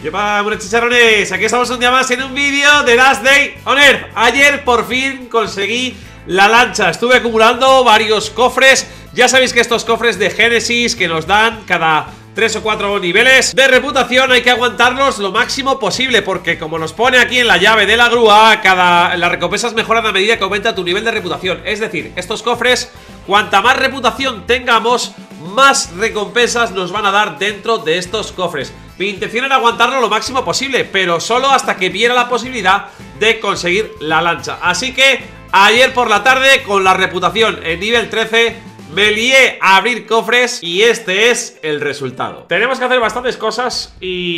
Lleva unos chicharrones. Aquí estamos un día más en un vídeo de Last Day on Earth. Ayer por fin conseguí la lancha. Estuve acumulando varios cofres. Ya sabéis que estos cofres de Génesis que nos dan cada 3 o 4 niveles de reputación hay que aguantarlos lo máximo posible, porque como nos pone aquí en la llave de la grúa, las recompensas mejoran a medida que aumenta tu nivel de reputación. Es decir, estos cofres, cuanta más reputación tengamos, más recompensas nos van a dar dentro de estos cofres. Mi intención era aguantarlo lo máximo posible, pero solo hasta que viera la posibilidad de conseguir la lancha. Así que ayer por la tarde, con la reputación en nivel 13, me lié a abrir cofres y este es el resultado. Tenemos que hacer bastantes cosas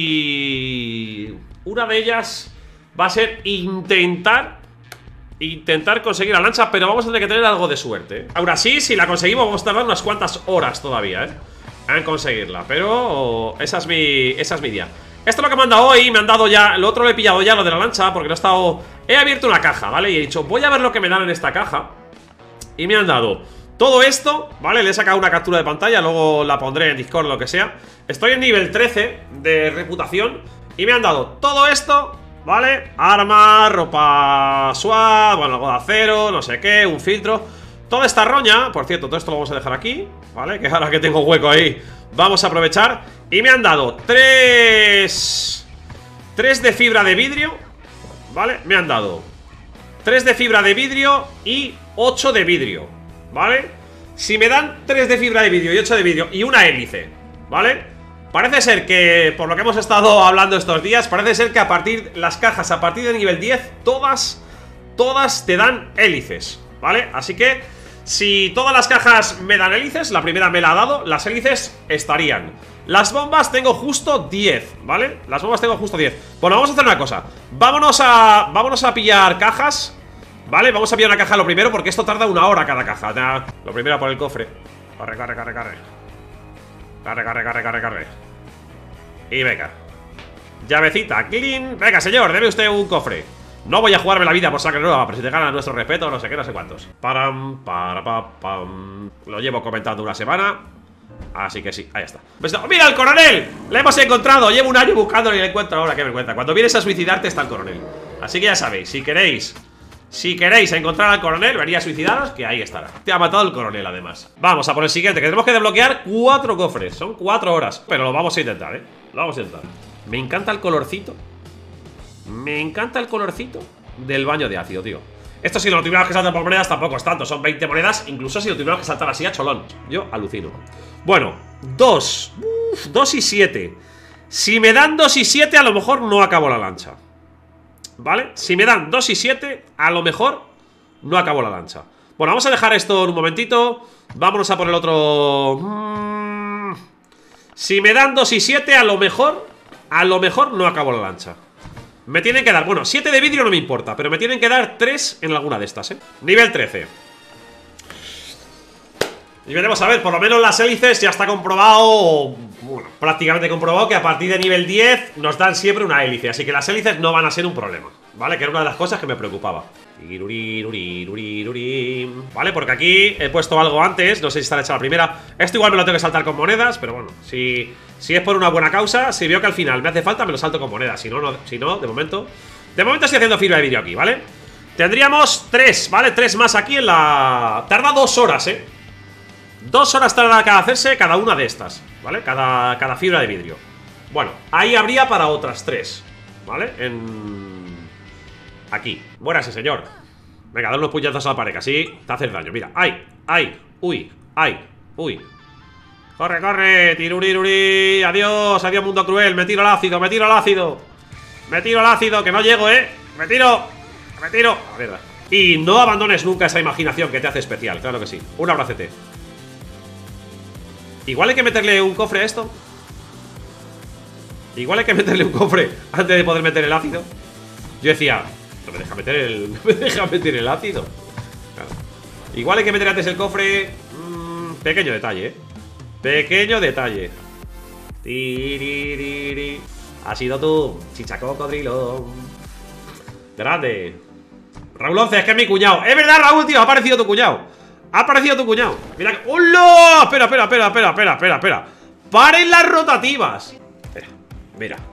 y una de ellas va a ser intentar conseguir la lancha, pero vamos a tener que tener algo de suerte. Ahora sí, si la conseguimos vamos a tardar unas cuantas horas todavía, en conseguirla, pero esa es mi idea. Esto es lo que me han dado hoy, me han dado ya, lo otro lo he pillado ya, lo de la lancha, porque no he estado... He abierto una caja, ¿vale? Y he dicho, voy a ver lo que me dan en esta caja. Y me han dado todo esto, ¿vale? Le he sacado una captura de pantalla, luego la pondré en Discord, lo que sea. Estoy en nivel 13 de reputación y me han dado todo esto, ¿vale? Arma, ropa SWAT, bueno, algo de acero, no sé qué, un filtro. Toda esta roña, por cierto, todo esto lo vamos a dejar aquí, ¿vale? Que ahora que tengo hueco ahí, vamos a aprovechar. Y me han dado 3 de fibra de vidrio, ¿vale? Me han dado 3 de fibra de vidrio y 8 de vidrio, ¿vale? Si me dan 3 de fibra de vidrio y 8 de vidrio y una hélice, ¿vale? Parece ser que, por lo que hemos estado hablando estos días, parece ser que las cajas a partir de nivel 10, todas te dan hélices, ¿vale? Así que, si todas las cajas me dan hélices, la primera me la ha dado, las hélices estarían. Las bombas tengo justo 10, ¿vale? Las bombas tengo justo 10. Bueno, vamos a hacer una cosa. Vámonos a pillar cajas, ¿vale? Vamos a pillar una caja lo primero, porque esto tarda una hora cada caja. Lo primero a por el cofre. Corre. Corre. Y venga. Llavecita, clean. Venga, señor, deme usted un cofre. No voy a jugarme la vida por sangre nueva, pero si te gana nuestro respeto, no sé qué, no sé cuántos. Pam. Lo llevo comentando una semana. Así que sí, ahí está. ¡Mira el coronel! ¡Le hemos encontrado! Llevo un año buscándolo y le encuentro ahora, qué vergüenza. Cuando vienes a suicidarte está el coronel. Así que ya sabéis, si queréis encontrar al coronel, venid a suicidaros, que ahí estará. Te ha matado el coronel, además. Vamos a por el siguiente, que tenemos que desbloquear 4 cofres. Son 4 horas, pero lo vamos a intentar, Lo vamos a intentar. Me encanta el colorcito. Me encanta el colorcito del baño de ácido, tío. Esto, si lo tuviéramos que saltar por monedas, tampoco es tanto. Son 20 monedas, incluso si lo tuviéramos que saltar así a cholón. Yo alucino. Bueno, 2 y 7. Si me dan 2 y 7, a lo mejor no acabo la lancha, ¿vale? Si me dan 2 y 7, a lo mejor no acabo la lancha. Bueno, vamos a dejar esto en un momentito. Vámonos a por el otro. Si me dan 2 y 7, a lo mejor no acabo la lancha. Me tienen que dar, bueno, 7 de vidrio no me importa, pero me tienen que dar 3 en alguna de estas, Nivel 13. Y veremos a ver, por lo menos las hélices ya está comprobado, bueno, prácticamente comprobado, que a partir de nivel 10 nos dan siempre una hélice. Así que las hélices no van a ser un problema, ¿vale? Que era una de las cosas que me preocupaba. Vale, porque aquí he puesto algo antes, no sé si está hecha la primera. Esto igual me lo tengo que saltar con monedas, pero bueno, si es por una buena causa, si veo que al final me hace falta, me lo salto con monedas. Si no, de momento estoy haciendo fibra de vídeo aquí, ¿vale? Tendríamos 3, ¿vale? 3 más aquí en la... Tarda 2 horas, 2 horas tarda cada hacerse cada una de estas, ¿vale? Cada fibra de vidrio. Bueno, ahí habría para otras 3, ¿vale? Aquí. Buenas, señor. Venga, dale unos puñetazos a la pared, así te haces daño. Mira, ¡ay! ¡Uy! ¡Corre! ¡Tiruriruri! ¡Adiós! ¡Mundo cruel! ¡Me tiro al ácido! Que no llego, ¡Me tiro! A ver. Y no abandones nunca esa imaginación que te hace especial, claro que sí. Un abracete. Igual hay que meterle un cofre a esto. Igual hay que meterle un cofre antes de poder meter el ácido. Yo decía, no me deja meter el ácido. Claro. Igual hay que meter antes el cofre. Pequeño detalle, Pequeño detalle. Tiririri. Ha sido tú, chichacocodrilo. Grande. Raúl 11, es que es mi cuñado. Es verdad, Raúl, tío, ha aparecido tu cuñado. Mira que... ¡Hola! Espera. ¡Paren las rotativas! Mira.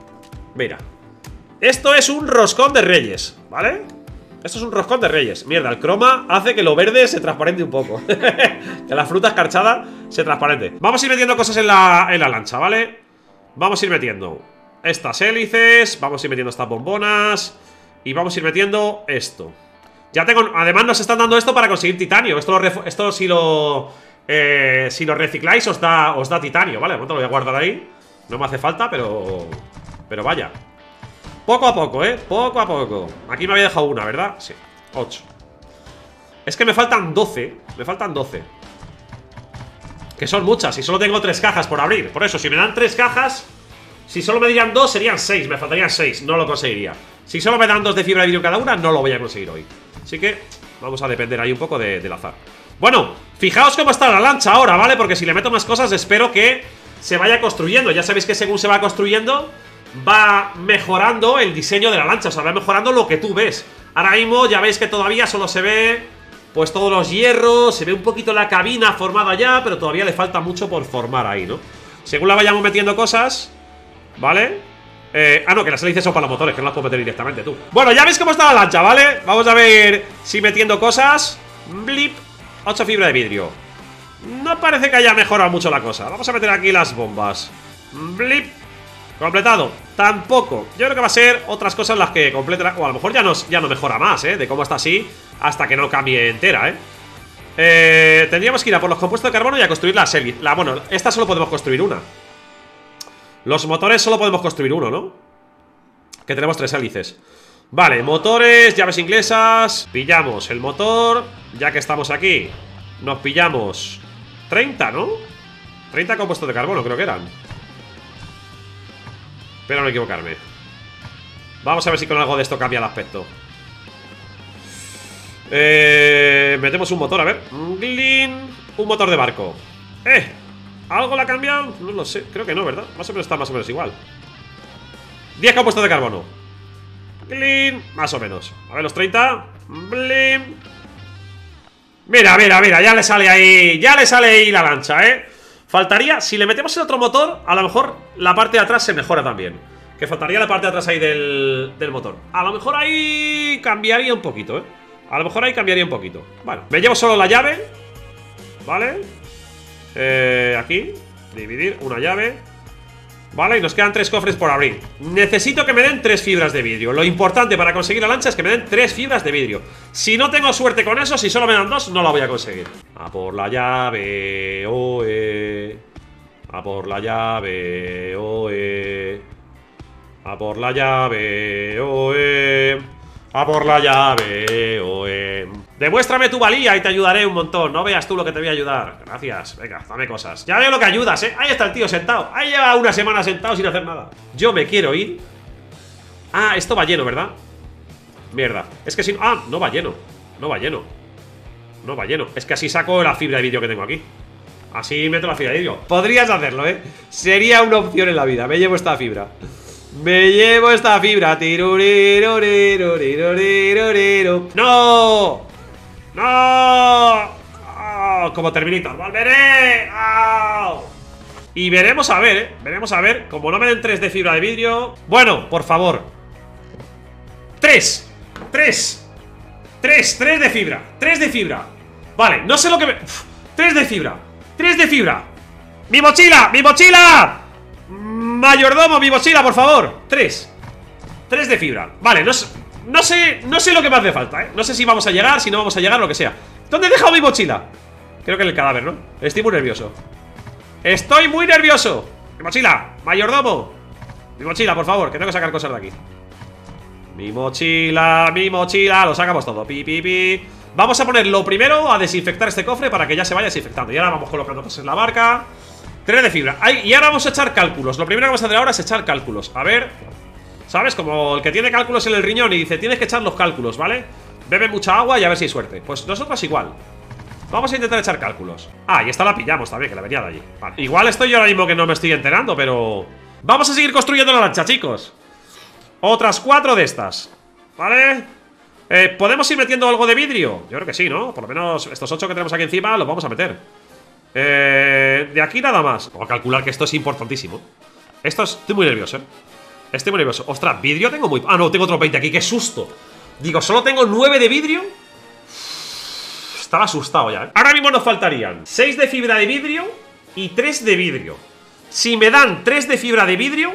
Mira. Esto es un roscón de reyes, ¿vale? Esto es un roscón de reyes. Mierda, el croma hace que lo verde se transparente un poco. Que la fruta escarchada se transparente. Vamos a ir metiendo cosas en la lancha, ¿vale? Vamos a ir metiendo estas hélices. Vamos a ir metiendo estas bombonas. Y vamos a ir metiendo esto. Ya tengo... Además nos están dando esto para conseguir titanio. Esto si lo recicláis os da titanio, ¿vale? De momento lo voy a guardar ahí. No me hace falta, pero vaya. Poco a poco, poco a poco. Aquí me había dejado una, ¿verdad? Sí, 8. Es que me faltan 12. Me faltan 12. Que son muchas, y solo tengo 3 cajas por abrir. Por eso, si me dan 3 cajas, si solo me dieran 2, serían 6. Me faltarían 6, no lo conseguiría. Si solo me dan 2 de fibra de vidrio cada una, no lo voy a conseguir hoy. Así que vamos a depender ahí un poco del azar. Bueno, fijaos cómo está la lancha ahora, ¿vale? Porque si le meto más cosas, espero que se vaya construyendo. Ya sabéis que según se va construyendo, va mejorando el diseño de la lancha. O sea, va mejorando lo que tú ves. Ahora mismo ya veis que todavía solo se ve, pues, todos los hierros. Se ve un poquito la cabina formada ya, pero todavía le falta mucho por formar ahí, ¿no? Según la vayamos metiendo cosas, ¿vale? No, que las hélices son para los motores, que no las puedo meter directamente tú. Bueno, ya veis cómo está la lancha, ¿vale? Vamos a ver si metiendo cosas. Blip, 8 fibra de vidrio. No parece que haya mejorado mucho la cosa. Vamos a meter aquí las bombas. Blip, completado. Tampoco. Yo creo que va a ser otras cosas las que completen. O a lo mejor ya no mejora más, de cómo está así, hasta que no cambie entera, tendríamos que ir a por los compuestos de carbono y a construir las hélices. Bueno, esta solo podemos construir una. Los motores solo podemos construir uno, ¿no? Que tenemos 3 hélices. Vale, motores, llaves inglesas. Pillamos el motor. Ya que estamos aquí, nos pillamos 30, ¿no? 30 compuestos de carbono, creo que eran. Espero no equivocarme. Vamos a ver si con algo de esto cambia el aspecto. Metemos un motor, a ver. Un motor de barco. ¿Algo le ha cambiado? No lo sé, creo que no, ¿verdad? Más o menos está más o menos igual. 10 compuestos de carbono. Más o menos. A ver los 30. Mira, ya le sale ahí. Ya le sale ahí la lancha, Faltaría, si le metemos el otro motor, a lo mejor la parte de atrás se mejora también. Que faltaría la parte de atrás ahí del motor. A lo mejor ahí cambiaría un poquito, A lo mejor ahí cambiaría un poquito. Bueno, me llevo solo la llave. ¿Vale? Aquí, dividir, una llave. Vale, y nos quedan 3 cofres por abrir. Necesito que me den 3 fibras de vidrio. Lo importante para conseguir la lancha es que me den 3 fibras de vidrio. Si no tengo suerte con eso, si solo me dan 2, no la voy a conseguir. A por la llave, a por la llave, a por la llave, a por la llave, Demuéstrame tu valía y te ayudaré un montón. No veas tú lo que te voy a ayudar. Gracias, venga, dame cosas. Ya veo lo que ayudas, Ahí está el tío sentado. Ahí lleva una semana sentado sin hacer nada. Yo me quiero ir. Ah, esto va lleno, ¿verdad? Mierda, es que si... Ah, no va lleno. No va lleno. No va lleno. Es que así saco la fibra de vidrio que tengo aquí. Así meto la fibra de vidrio. Podrías hacerlo, Sería una opción en la vida. Me llevo esta fibra. Me llevo esta fibra. ¡No! ¡No! ¡Oh! Como Terminator. ¡Volveré! ¡Oh! Y veremos a ver, Veremos a ver. Como no me den 3 de fibra de vidrio. Bueno, por favor. 3 de fibra. 3 de fibra. Vale, no sé lo que me... 3 de fibra. 3 de fibra. ¡Mi mochila! ¡Mi mochila! Mayordomo, mi mochila, por favor. 3 de fibra. Vale, no sé lo que me hace falta, No sé si vamos a llegar, si no vamos a llegar, lo que sea. ¿Dónde he dejado mi mochila? Creo que en el cadáver, ¿no? Estoy muy nervioso. Estoy muy nervioso. Mi mochila, mayordomo. Mi mochila, por favor, que tengo que sacar cosas de aquí. Mi mochila, lo sacamos todo. Pi. Vamos a poner lo primero a desinfectar este cofre para que ya se vaya desinfectando. Y ahora vamos colocando cosas en la barca. 3 de fibra. Y ahora vamos a echar cálculos. Lo primero que vamos a hacer ahora es echar cálculos. A ver, ¿sabes? Como el que tiene cálculos en el riñón y dice, tienes que echar los cálculos, ¿vale? Bebe mucha agua y a ver si hay suerte. Pues nosotros igual. Vamos a intentar echar cálculos. Ah, y esta la pillamos también, que la venía de allí. Vale. Igual estoy yo ahora mismo que no me estoy enterando, pero... Vamos a seguir construyendo la lancha, chicos. Otras 4 de estas. ¿Vale? ¿Podemos ir metiendo algo de vidrio? Yo creo que sí, ¿no? Por lo menos estos 8 que tenemos aquí encima los vamos a meter. De aquí nada más. Voy a calcular que esto es importantísimo. Estoy muy nervioso, Estoy muy nervioso. Ostras, vidrio tengo muy... Ah, no, tengo otros 20 aquí, qué susto. Digo, solo tengo 9 de vidrio. Estaba asustado ya, ¿eh? Ahora mismo nos faltarían 6 de fibra de vidrio y 3 de vidrio. Si me dan 3 de fibra de vidrio,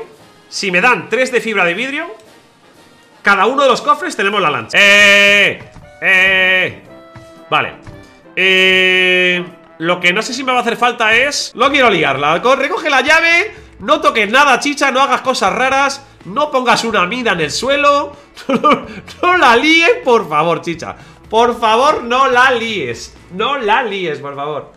cada uno de los cofres tenemos la lancha. Vale. Lo que no sé si me va a hacer falta es... No quiero liarla. Recoge la llave. No toques nada, chicha. No hagas cosas raras. No pongas una mina en el suelo. No la líes, por favor, chicha. Por favor, no la líes. No la líes, por favor.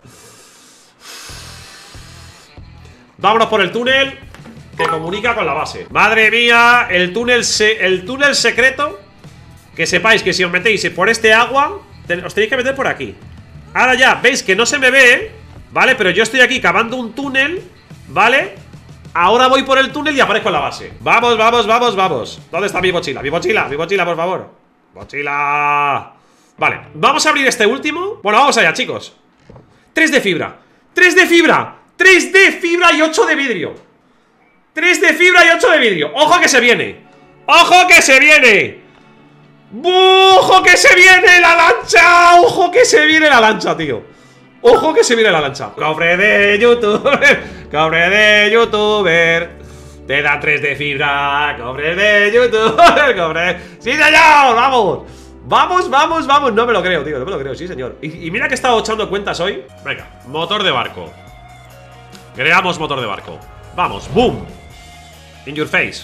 Vámonos por el túnel que comunica con la base. Madre mía, el túnel secreto. Que sepáis que si os metéis por este agua, os tenéis que meter por aquí. Ahora ya, veis que no se me ve, ¿vale? Pero yo estoy aquí cavando un túnel, ¿vale? Ahora voy por el túnel y aparezco en la base. Vamos, vamos, vamos, vamos. ¿Dónde está mi mochila? Mi mochila, por favor. Mochila. Vale, vamos a abrir este último. Bueno, vamos allá, chicos. 3 de fibra. 3 de fibra. 3 de fibra y 8 de vidrio. 3 de fibra y 8 de vidrio. ¡Ojo que se viene! ¡Ojo que se viene! ¡Ojo que se viene la lancha! ¡Ojo que se viene la lancha, tío! ¡Ojo que se viene la lancha! ¡Cofre de youtuber! ¡Cofre de youtuber! Te da 3 de fibra. ¡Cofre de youtuber! ¡Cofre! ¡Sí, señor! ¡Vamos! ¡Vamos, vamos, vamos! No me lo creo, tío. No me lo creo, sí, señor. Y mira que he estado echando cuentas hoy. Venga, motor de barco. Creamos motor de barco. Vamos, boom. In your face.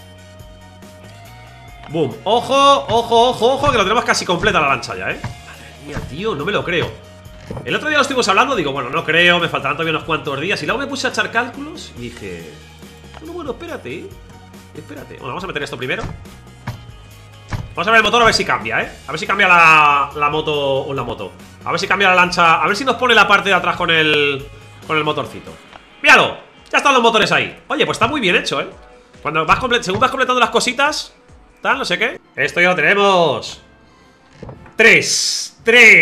Boom. Ojo, ojo, ojo, ojo, que lo tenemos casi completa la lancha ya, ¿eh? Madre mía, tío, no me lo creo. El otro día lo estuvimos hablando, digo, bueno, no creo, me faltarán todavía unos cuantos días. Y luego me puse a echar cálculos y dije, bueno, espérate. Espérate. Bueno, vamos a meter esto primero. Vamos a ver el motor a ver si cambia, ¿eh? A ver si cambia la moto. A ver si cambia la lancha. A ver si nos pone la parte de atrás con el motorcito. ¡Míralo! Ya están los motores ahí. Oye, pues está muy bien hecho, ¿eh? Según vas completando las cositas, tal, no sé qué. Esto ya lo tenemos. 3.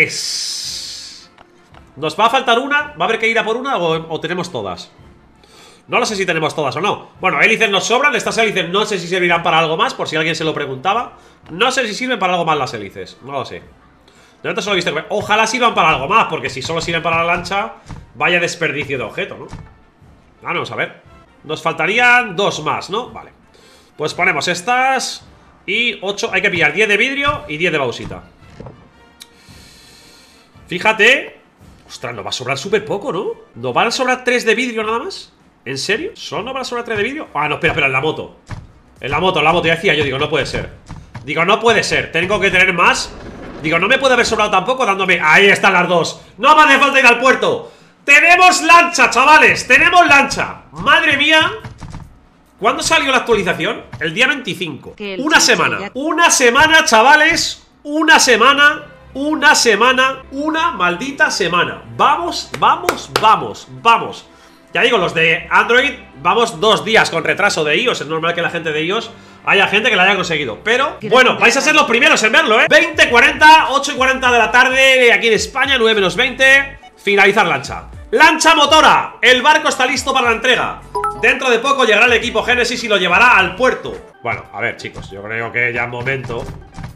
Nos va a faltar una. ¿Va a haber que ir a por una o tenemos todas? No lo sé si tenemos todas o no. Bueno, hélices nos sobran. Estas hélices no sé si servirán para algo más, por si alguien se lo preguntaba. No sé si sirven para algo más las hélices. No lo sé. De momento solo he visto que... Ojalá sirvan para algo más, porque si solo sirven para la lancha, vaya desperdicio de objeto, ¿no? Vamos a ver. Nos faltarían 2 más, ¿no? Vale. Pues ponemos estas. Y 8. Hay que pillar 10 de vidrio y 10 de bausita. Fíjate. Ostras, nos va a sobrar súper poco, ¿no? ¿Nos van a sobrar 3 de vidrio nada más? ¿En serio? ¿Solo nos van a sobrar 3 de vidrio? Ah, no, espera, en la moto. En la moto, ya decía yo, digo, no puede ser. Digo, no puede ser, tengo que tener más. Digo, no me puede haber sobrado tampoco dándome... Ahí están las dos. No me hace falta ir al puerto. ¡Tenemos lancha, chavales! ¡Tenemos lancha! ¡Madre mía! ¿Cuándo salió la actualización? El día 25. Una semana. Una semana, chavales. Una semana. Una maldita semana. Vamos, vamos, vamos, vamos. Ya digo, los de Android, vamos 2 días con retraso de iOS. Es normal que la gente de iOS haya gente que la haya conseguido. Pero, bueno, vais a ser los primeros en verlo, ¿eh? 20:40, 8:40 de la tarde aquí en España, 9 menos 20. Finalizar lancha. ¡Lancha motora! El barco está listo para la entrega. Dentro de poco llegará el equipo Genesis y lo llevará al puerto. Bueno, a ver, chicos, yo creo que ya es momento.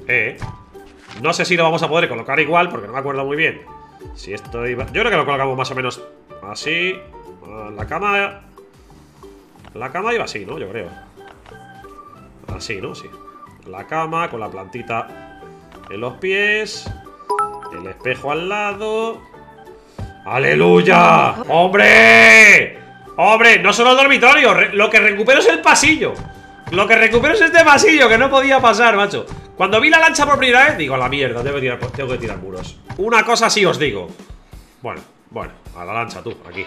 No sé si lo vamos a poder colocar igual, porque no me acuerdo muy bien. Si esto iba... Yo creo que lo colocamos más o menos así. La cama iba así, ¿no? Yo creo. Así, ¿no? Sí. La cama con la plantita en los pies. El espejo al lado. ¡Aleluya! ¡Hombre! ¡Hombre! No solo el dormitorio. Lo que recupero es el pasillo. Lo que recupero es este pasillo que no podía pasar, macho. Cuando vi la lancha por primera vez, digo, a la mierda, tengo que tirar muros. Una cosa sí os digo. Bueno, a la lancha tú, aquí.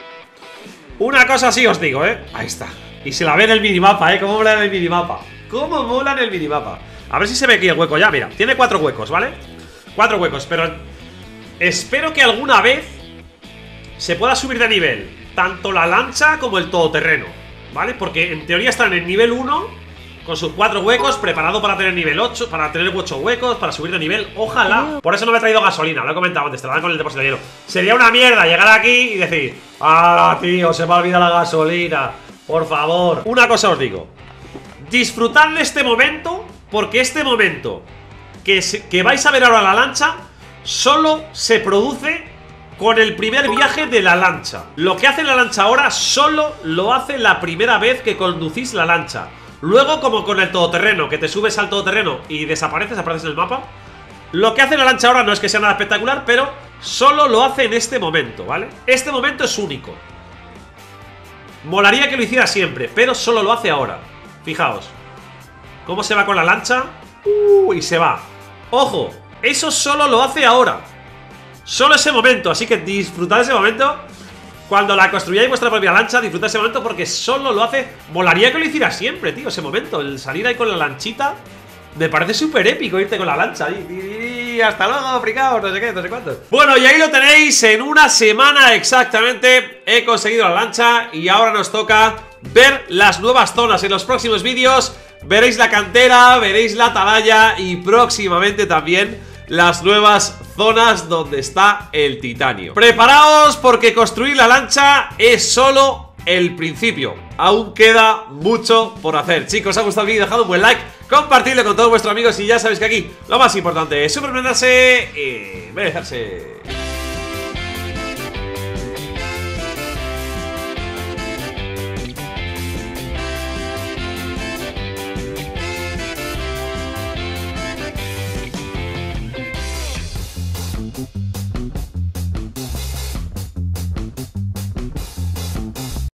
Una cosa sí os digo, ahí está. Y se la ve en el minimapa, cómo mola en el minimapa. Cómo mola en el minimapa. A ver si se ve aquí el hueco ya, mira. Tiene 4 huecos, ¿vale? 4 huecos, pero espero que alguna vez se pueda subir de nivel tanto la lancha como el todoterreno, ¿vale? Porque en teoría están en el nivel 1 con sus 4 huecos, preparado para tener nivel 8, para tener 8 huecos, para subir de nivel. Ojalá. Por eso no me he traído gasolina, lo he comentado antes, te la dan con el depósito de hielo. Sería una mierda llegar aquí y decir, ah, tío, se me ha olvidado la gasolina, por favor. Una cosa os digo, disfrutad de este momento, porque este momento que vais a ver ahora la lancha solo se produce con el primer viaje de la lancha. Lo que hace la lancha ahora solo lo hace la primera vez que conducís la lancha. Luego, como con el todoterreno, que te subes al todoterreno y desapareces, apareces en el mapa. Lo que hace la lancha ahora no es que sea nada espectacular, pero solo lo hace en este momento, ¿vale? Este momento es único. Molaría que lo hiciera siempre, pero solo lo hace ahora. Fijaos cómo se va con la lancha. Y se va. Ojo, eso solo lo hace ahora. Solo ese momento, así que disfrutad de ese momento. Cuando la construyáis vuestra propia lancha, disfrutad ese momento porque solo lo hace. Molaría que lo hiciera siempre, tío, ese momento. El salir ahí con la lanchita. Me parece súper épico irte con la lancha. Hasta luego, fricaos, no sé qué, no sé cuánto. Bueno, y ahí lo tenéis. En una semana exactamente he conseguido la lancha. Y ahora nos toca ver las nuevas zonas. En los próximos vídeos veréis la cantera, veréis la atalaya y próximamente también las nuevas zonas donde está el titanio. Preparaos porque construir la lancha es solo el principio. Aún queda mucho por hacer. Chicos, ¿os ha gustado el vídeo? Dejad un buen like, compartidlo con todos vuestros amigos y ya sabéis que aquí lo más importante es supermenarse y merecerse.